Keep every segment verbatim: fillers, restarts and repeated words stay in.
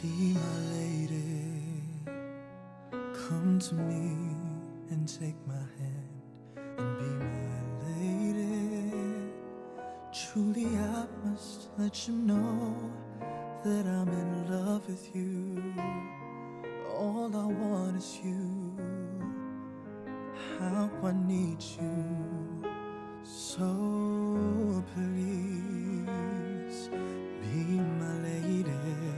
Be my lady, come to me and take my hand and be my lady. Truly I must let you know that I'm in love with you. All I want is you. How I need you. So please be my lady.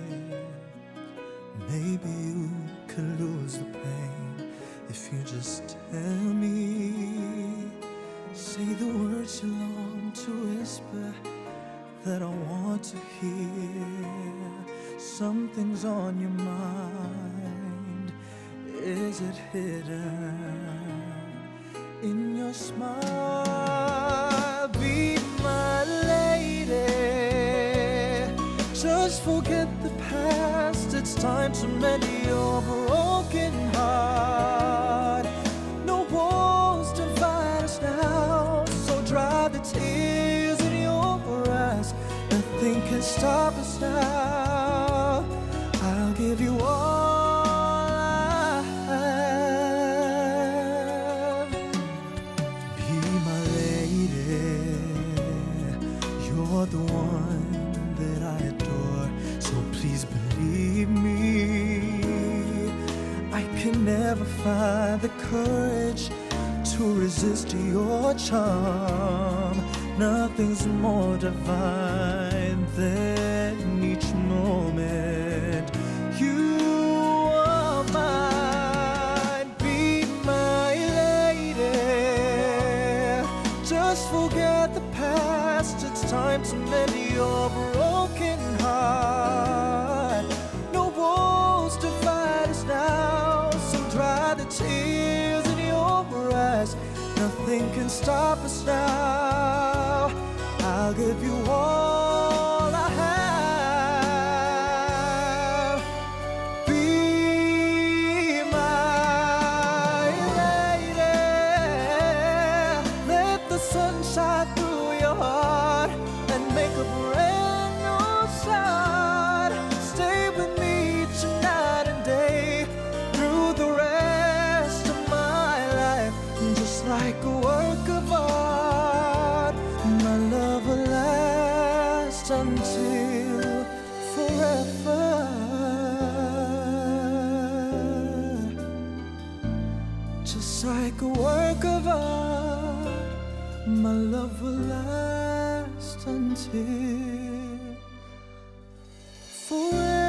Maybe you could lose the pain if you just tell me. Say the words you long to whisper that I want to hear. Something's on your mind. Is it hidden in your smile? Be my lady. Just forget the past. It's time to mend your broken heart. No walls divide us now, so dry the tears in your eyes. Nothing can stop us now. I'll give you all I have. Be my lady. You're the one that I adore, so please believe me. I can never find the courage to resist your charm. Nothing's more divine than each moment you are mine. Be my lady. Just forget the past. It's time to mend your broken heart. No walls divide us now, so dry the tears in your eyes. Nothing can stop us now. I'll give you all I have. Be my lady. Let the sun shine through your heart and make a brand new start. Stay with me tonight and day through the rest of my life. Just like a work of art, my love will last until forever. Just like a work of art, my love will last until forever.